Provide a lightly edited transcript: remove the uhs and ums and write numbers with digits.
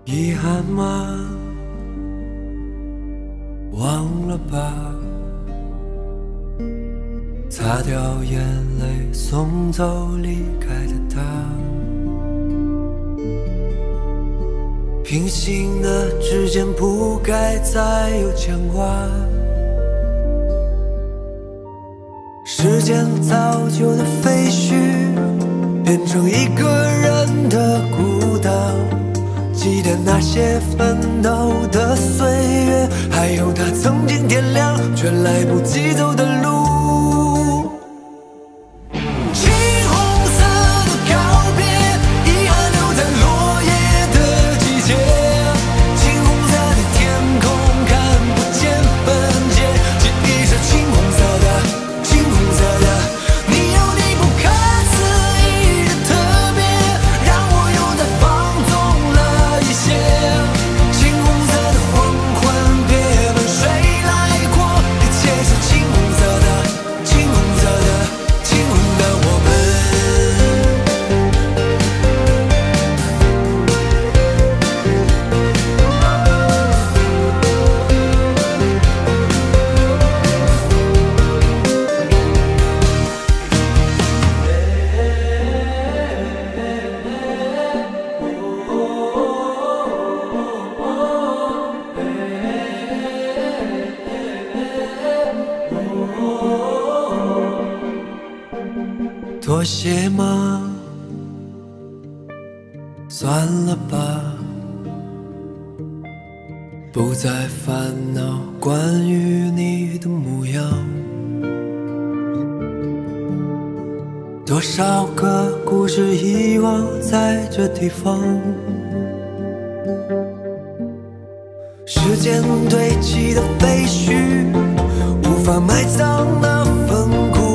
遗憾吗？忘了吧，擦掉眼泪，送走离开的他。平行的指尖不该再有牵挂，时间造就的废墟，变成一个人的孤岛。记得那些奋斗的岁月，还有他曾经点亮却来不及走的路。青红色的告别，遗憾留在落叶的季节。青红色的天空看不见分界，记忆是青红色的，青红色的。你有你不可思议的特别，让我又再放纵了一些。青红色的黄昏，别问谁来过，一切是青红色的，青红色的，青红的我们。妥协吗？算了吧，不再烦恼关于你的模样。多少个故事遗忘在这地方，时间堆积的废墟，无法埋葬的坟窟。